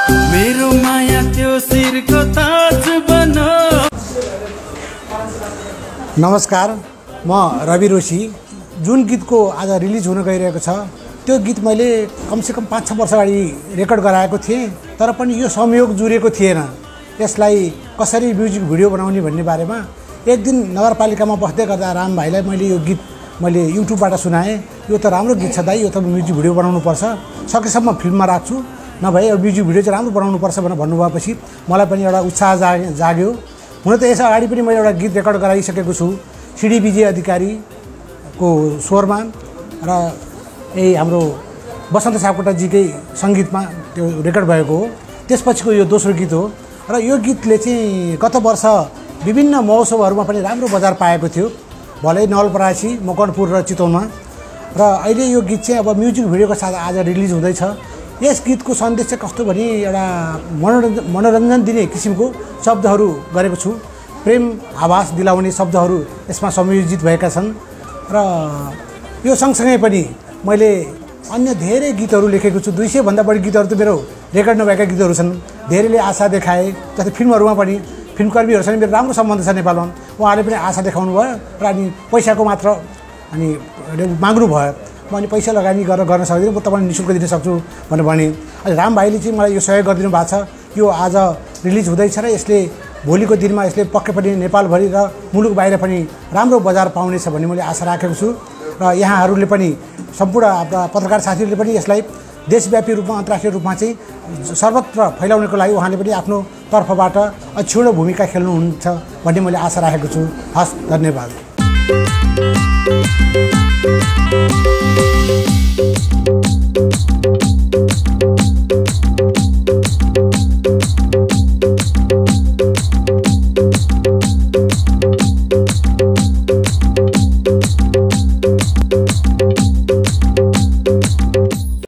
मेरो माया त्यो शिरको ताज बनो। नमस्कार, म रवि रोशी। जुन गीतको आज रिलिज हुन गइरहेको छ त्यो गीत मैले कमसेकम 5-6 वर्ष अगाडि रेकर्ड गराएको थिएँ, तर पनि यो संयोग जुरेको थिएन। यसलाई कसरी म्युजिक भिडियो बनाउने भन्ने बारेमा एक दिन नगरपालिकामा बस्दै गर्दा राम भाइलाई मैले यो गीत युट्युबबाट सुनाएँ। यो त राम्रो गीत छ दाइ, यो त म्युजिक भिडियो बनाउनुपर्छ, सकेसम्म फिल्ममा राख्छु, नभए यो म्युजिक भिडियो चाहिँ राम्रो बनाउनुपर्छ भनेर भन्नुभएपछि मलाई पनि एउटा उत्साह जाग्यो। हुन त यस अगाडि पनि मैले एउटा गीत रेकर्ड गराइसकेको छु सिडी विजय अधिकारीको स्वरमा र यही हाम्रो बसन्त सापकोटाजीकै सङ्गीतमा त्यो रेकर्ड भएको हो। त्यसपछिको यो दोस्रो गीत हो र यो गीतले चाहिँ गत वर्ष विभिन्न महोत्सवहरूमा पनि राम्रो बजार पाएको थियो, भलै नवलपरासी, मकवानपुर र चितवनमा। र अहिले यो गीत चाहिँ अब म्युजिक भिडियोको साथ आज रिलिज हुँदैछ। यस गीतको सन्देश चाहिँ कस्तो भने एउटा मनोरञ्जन दिने किसिमको शब्दहरू गरेको छु। प्रेम आभास दिलाउने शब्दहरू यसमा संयोजित भएका छन् र यो सँगसँगै पनि मैले अन्य धेरै गीतहरू लेखेको छु। 200 भन्दा बढी गीतहरू त मेरो रेकर्ड नभएका गीतहरू छन्। धेरैले आशा देखाए, जस्तै फिल्महरूमा पनि फिल्मकर्मीहरूसँग मेरो राम्रो सम्बन्ध छ नेपालमा, उहाँहरूले पनि आशा देखाउनु भयो र अनि पैसाको मात्र अनि माग्नु भयो। म अनि पैसा लगानी गरेर गर्न सक्दिनँ, म तपाईँलाई निःशुल्क दिन सक्छु भनेर भने। अनि राम भाइले चाहिँ मलाई यो सहयोग गरिदिनु भएको छ। यो आज रिलिज हुँदैछ र यसले भोलिको दिनमा यसले पक्कै पनि नेपालभरि र मुलुक बाहिर पनि राम्रो बजार पाउनेछ भन्ने मैले आशा राखेको छु। र यहाँहरूले पनि सम्पूर्ण पत्रकार साथीहरूले पनि यसलाई देशव्यापी रूपमा अन्तर्राष्ट्रिय रूपमा चाहिँ सर्वत्र फैलाउनको लागि उहाँले पनि आफ्नो तर्फबाट अक्षुण्ण भूमिका खेल्नुहुन्छ भन्ने मैले आशा राखेको छु। हस्, धन्यवाद।